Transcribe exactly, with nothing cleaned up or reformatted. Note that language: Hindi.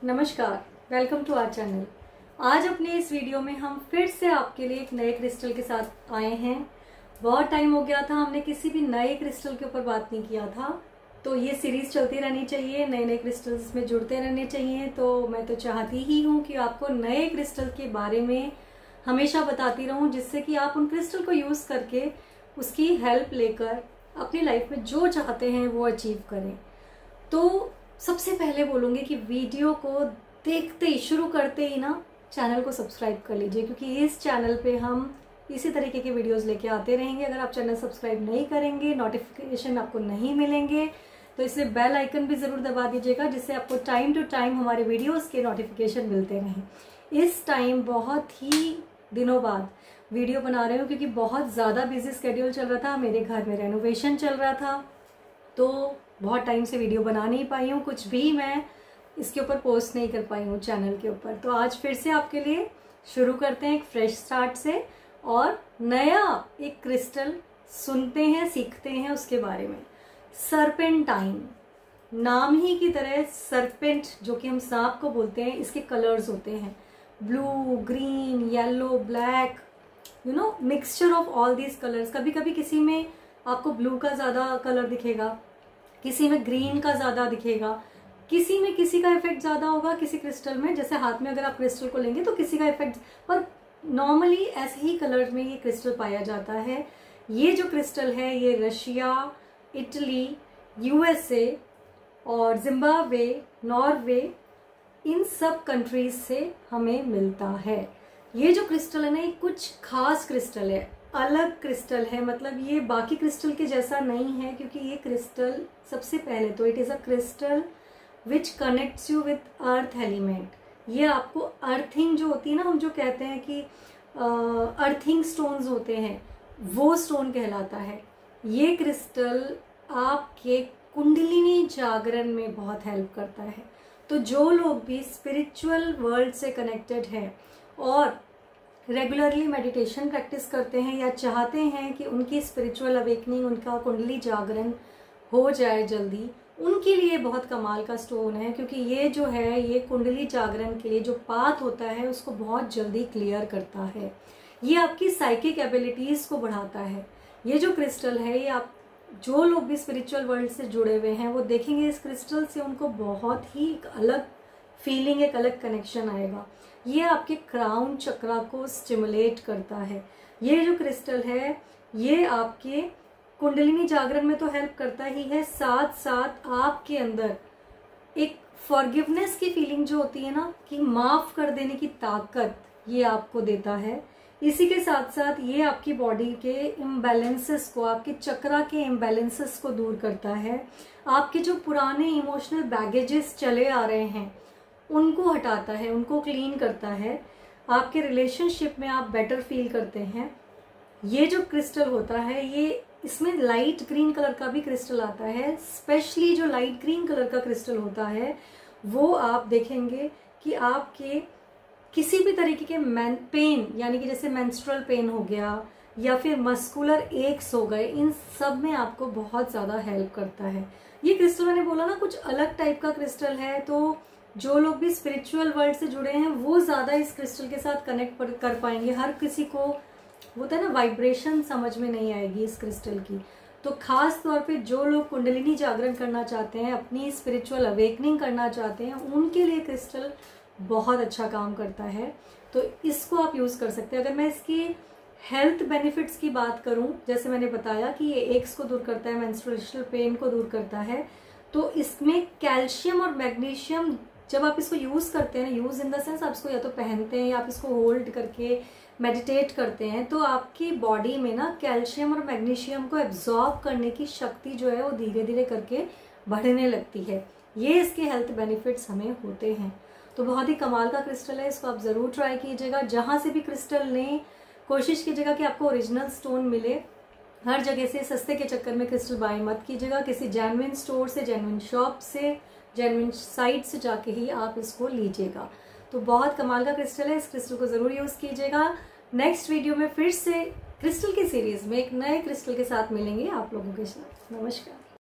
नमस्कार, वेलकम टू आवर चैनल। आज अपने इस वीडियो में हम फिर से आपके लिए एक नए क्रिस्टल के साथ आए हैं। बहुत टाइम हो गया था, हमने किसी भी नए क्रिस्टल के ऊपर बात नहीं किया था, तो ये सीरीज चलती रहनी चाहिए, नए नए क्रिस्टल्स में जुड़ते रहने चाहिए। तो मैं तो चाहती ही हूँ कि आपको नए क्रिस्टल के बारे में हमेशा बताती रहूँ, जिससे कि आप उन क्रिस्टल को यूज़ करके उसकी हेल्प लेकर अपनी लाइफ में जो चाहते हैं वो अचीव करें। तो सबसे पहले बोलूँगी कि वीडियो को देखते ही, शुरू करते ही ना चैनल को सब्सक्राइब कर लीजिए, क्योंकि इस चैनल पे हम इसी तरीके के वीडियोस लेके आते रहेंगे। अगर आप चैनल सब्सक्राइब नहीं करेंगे, नोटिफिकेशन आपको नहीं मिलेंगे, तो इसलिए बेल आइकन भी ज़रूर दबा दीजिएगा, जिससे आपको टाइम टू टाइम हमारे वीडियोस के नोटिफिकेशन मिलते रहें। इस टाइम बहुत ही दिनों बाद वीडियो बना रही हूँ, क्योंकि बहुत ज़्यादा बिजी स्केड्यूल चल रहा था, मेरे घर में रेनोवेशन चल रहा था, तो बहुत टाइम से वीडियो बना नहीं पाई हूँ, कुछ भी मैं इसके ऊपर पोस्ट नहीं कर पाई हूँ चैनल के ऊपर। तो आज फिर से आपके लिए शुरू करते हैं एक फ्रेश स्टार्ट से, और नया एक क्रिस्टल सुनते हैं, सीखते हैं उसके बारे में। सर्पेंटाइन, नाम ही की तरह सर्पेंट जो कि हम सांप को बोलते हैं, इसके कलर्स होते हैं blue, green, yellow, black, you know mixture of all these colours. कभी कभी किसी में आपको ब्लू का ज़्यादा कलर दिखेगा, किसी में ग्रीन का ज़्यादा दिखेगा, किसी में किसी का इफेक्ट ज़्यादा होगा, किसी क्रिस्टल में, जैसे हाथ में अगर आप क्रिस्टल को लेंगे तो किसी का इफेक्ट, पर नॉर्मली ऐसे ही कलर में ये क्रिस्टल पाया जाता है। ये जो क्रिस्टल है ये रशिया, इटली, यूएसए और जिम्बाब्वे, नॉर्वे, इन सब कंट्रीज से हमें मिलता है। ये जो क्रिस्टल है ना, ये कुछ खास क्रिस्टल है, अलग क्रिस्टल है, मतलब ये बाकी क्रिस्टल के जैसा नहीं है, क्योंकि ये क्रिस्टल सबसे पहले तो it is a crystal which connects you with earth element. ये आपको अर्थिंग जो होती है ना, हम जो कहते हैं कि अर्थिंग स्टोन्स होते हैं, वो स्टोन कहलाता है। ये क्रिस्टल आपके कुंडलिनी जागरण में बहुत हेल्प करता है। तो जो लोग भी स्पिरिचुअल वर्ल्ड से कनेक्टेड हैं और रेगुलरली मेडिटेशन प्रैक्टिस करते हैं, या चाहते हैं कि उनकी स्पिरिचुअल अवेकनिंग, उनका कुंडली जागरण हो जाए जल्दी, उनके लिए बहुत कमाल का स्टोन है। क्योंकि ये जो है, ये कुंडली जागरण के लिए जो पाथ होता है उसको बहुत जल्दी क्लियर करता है। ये आपकी साइकिक एबिलिटीज़ को बढ़ाता है। ये जो क्रिस्टल है, ये आप जो लोग भी स्पिरिचुअल वर्ल्ड से जुड़े हुए हैं वो देखेंगे इस क्रिस्टल से उनको बहुत ही एक अलग फीलिंग, एक अलग कनेक्शन आएगा। ये आपके क्राउन चक्रा को स्टिमुलेट करता है। ये जो क्रिस्टल है ये आपके कुंडलिनी जागरण में तो हेल्प करता ही है, साथ साथ आपके अंदर एक फॉरगिवनेस की फीलिंग जो होती है ना, कि माफ कर देने की ताकत ये आपको देता है। इसी के साथ साथ ये आपकी बॉडी के इम्बैलेंसेस को, आपके चक्रा के इम्बैलेंसेस को दूर करता है। आपके जो पुराने इमोशनल बैगेजेस चले आ रहे हैं उनको हटाता है, उनको क्लीन करता है। आपके रिलेशनशिप में आप बेटर फील करते हैं। ये जो क्रिस्टल होता है, ये इसमें लाइट ग्रीन कलर का भी क्रिस्टल आता है। स्पेशली जो लाइट ग्रीन कलर का क्रिस्टल होता है वो आप देखेंगे कि आपके किसी भी तरीके के मैन पेन, यानी कि जैसे मेंस्ट्रुअल पेन हो गया या फिर मस्कुलर एक्स हो गए, इन सब में आपको बहुत ज़्यादा हेल्प करता है। ये क्रिस्टल मैंने बोला ना कुछ अलग टाइप का क्रिस्टल है, तो जो लोग भी स्पिरिचुअल वर्ल्ड से जुड़े हैं वो ज़्यादा इस क्रिस्टल के साथ कनेक्ट कर पाएंगे। हर किसी को होता है ना, वाइब्रेशन समझ में नहीं आएगी इस क्रिस्टल की। तो खास तौर पे जो लोग कुंडलिनी जागरण करना चाहते हैं, अपनी स्पिरिचुअल अवेकनिंग करना चाहते हैं, उनके लिए क्रिस्टल बहुत अच्छा काम करता है। तो इसको आप यूज़ कर सकते हैं। अगर मैं इसकी हेल्थ बेनिफिट्स की बात करूं, जैसे मैंने बताया कि ये एक्स को दूर करता है, मेंस्ट्रुअल पेन को दूर करता है, तो इसमें कैल्शियम और मैग्नीशियम, जब आप इसको यूज़ करते हैं, यूज़ इन द सेंस आप इसको या तो पहनते हैं या आप इसको होल्ड करके मेडिटेट करते हैं, तो आपकी बॉडी में ना कैल्शियम और मैग्नीशियम को एब्जॉर्ब करने की शक्ति जो है वो धीरे धीरे करके बढ़ने लगती है। ये इसके हेल्थ बेनिफिट्स हमें होते हैं। तो बहुत ही कमाल का क्रिस्टल है, इसको आप ज़रूर ट्राई कीजिएगा। जहाँ से भी क्रिस्टल लें, कोशिश कीजिएगा कि आपको ओरिजिनल स्टोन मिले। हर जगह से सस्ते के चक्कर में क्रिस्टल बाय मत कीजिएगा। किसी जेन्युइन स्टोर से, जेन्युइन शॉप से, जेन्युइन साइट से जाके ही आप इसको लीजिएगा। तो बहुत कमाल का क्रिस्टल है, इस क्रिस्टल को ज़रूर यूज़ कीजिएगा। नेक्स्ट वीडियो में फिर से क्रिस्टल की सीरीज़ में एक नए क्रिस्टल के साथ मिलेंगे आप लोगों के साथ। नमस्कार।